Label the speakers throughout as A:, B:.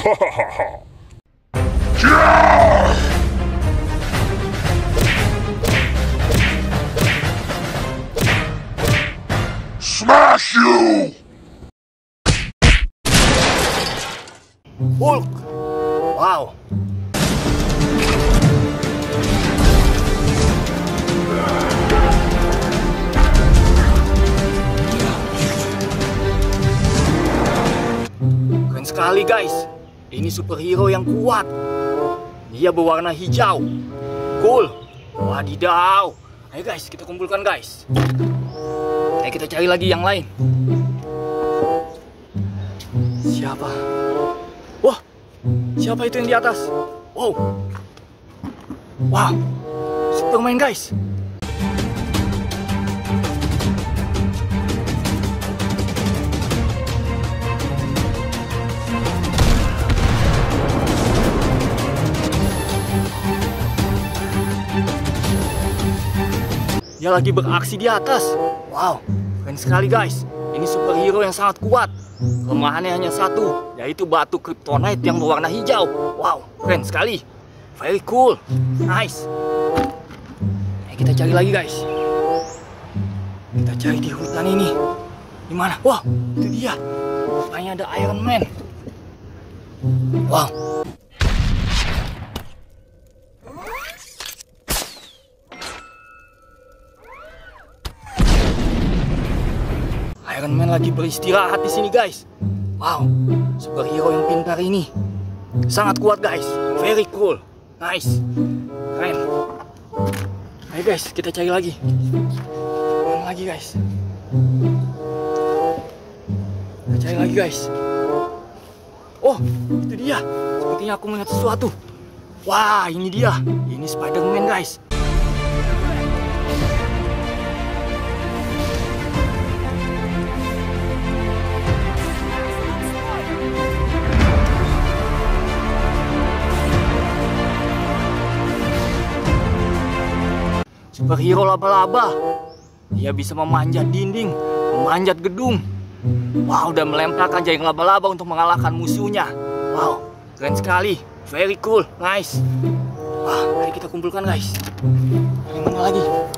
A: Smash you!
B: Hulk! Wow! Keren sekali guys. Ini superhero yang kuat. Dia berwarna hijau. Cool. Wadidaw. Ayo guys, kita kumpulkan guys. Ayo kita cari lagi yang lain. Siapa? Wah, siapa itu yang di atas? Wow. Wow. Superman guys. Dia lagi beraksi di atas. Wow, keren sekali guys. Ini superhero yang sangat kuat. Kelemahannya hanya satu, yaitu batu kryptonite yang berwarna hijau. Wow, keren sekali. Very cool. Nice. Kita cari lagi guys. Kita cari di hutan ini. Di mana? Wah, itu dia. Rupanya ada Iron Man. Wow. Iron Man lagi beristirahat di sini guys. Wow, superhero yang pintar ini sangat kuat guys. Very cool, nice, keren. Ayo guys, kita cari lagi. Mana lagi guys? Kita cari lagi guys. Oh, itu dia. Sepertinya aku melihat sesuatu. Wah, ini dia. Ini Spider-Man guys. Superhero laba-laba. Dia bisa memanjat dinding, memanjat gedung. Wow, dan melemparkan jaring laba-laba untuk mengalahkan musuhnya. Wow, keren sekali. Very cool, nice. Wah, ayo kita kumpulkan guys. Ada mana lagi?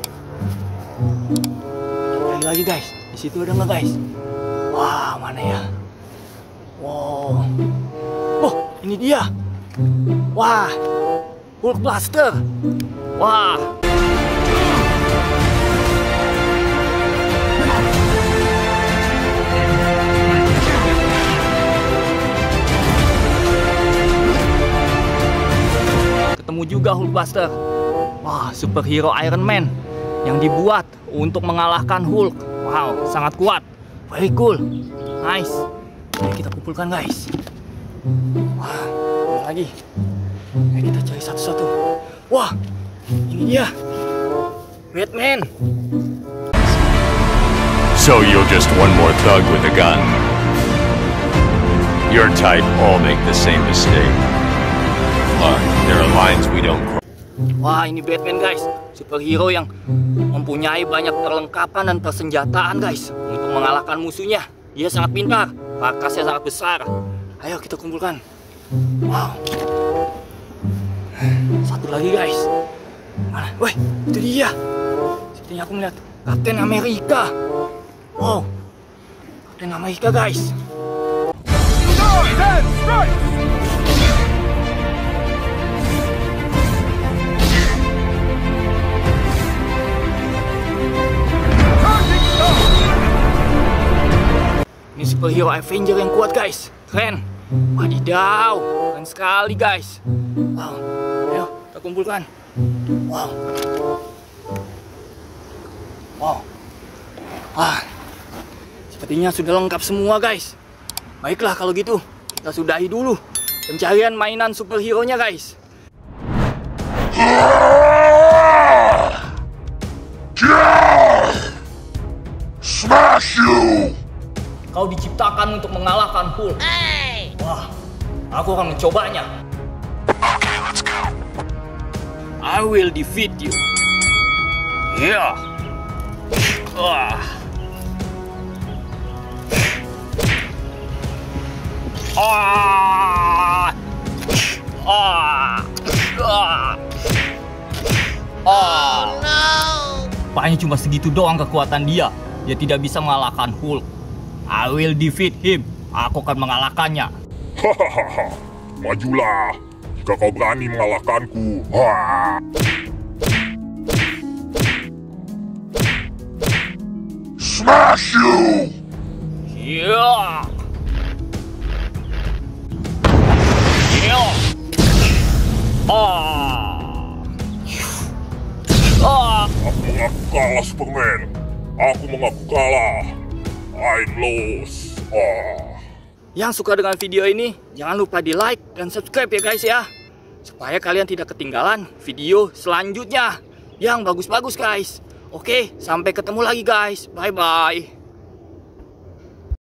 B: Cari lagi guys. Di situ ada nggak guys? Wah, mana ya? Wow. Oh, ini dia. Wah, Hulk Blaster. Wah. Ketemu juga Hulk Buster. Wah, superhero Iron Man yang dibuat untuk mengalahkan Hulk. Wow, sangat kuat. Very cool. Nice. Ayo kita kumpulkan guys. Wah, ada lagi. Ayo kita cari satu-satu. Wah, ini dia. Batman.
A: So you're just one more thug with a gun. Your type all make the same mistake. Look, there are lines we don't cross.
B: Wah, ini Batman guys, superhero yang mempunyai banyak perlengkapan dan persenjataan guys untuk mengalahkan musuhnya. Dia sangat pintar, markasnya sangat besar. Ayo kita kumpulkan. Wow. Satu lagi guys. Mana? Wih, itu dia. Sepertinya aku melihat Kapten Amerika. Wow, Kapten Amerika guys. Ini superhero Avenger yang kuat guys. Keren. Wadidaw, keren sekali guys. Wow, ayo kita kumpulkan. Wow. Wow. Wah, sepertinya sudah lengkap semua guys. Baiklah kalau gitu, kita sudahi dulu pencarian mainan superhero-nya guys.
A: Smash you!
B: Kau diciptakan untuk mengalahkan Hulk. Wah, aku akan mencobanya.
A: Okay, let's go.
B: I will defeat you. Yeah. Wah. Ah. Rupanya cuma segitu doang kekuatan dia. Dia tidak bisa mengalahkan Hulk. I will defeat him. Aku akan mengalahkannya.
C: Hahaha, majulah jika kau berani mengalahkanku. Ha! Smash you!
B: Ya. Ya.
C: Aku mengaku kalah, Superman. Aku mengaku kalah. I'm lost.
B: Yang suka dengan video ini, jangan lupa di like dan subscribe ya guys ya. Supaya kalian tidak ketinggalan video selanjutnya yang bagus-bagus guys. Oke, sampai ketemu lagi guys. Bye-bye.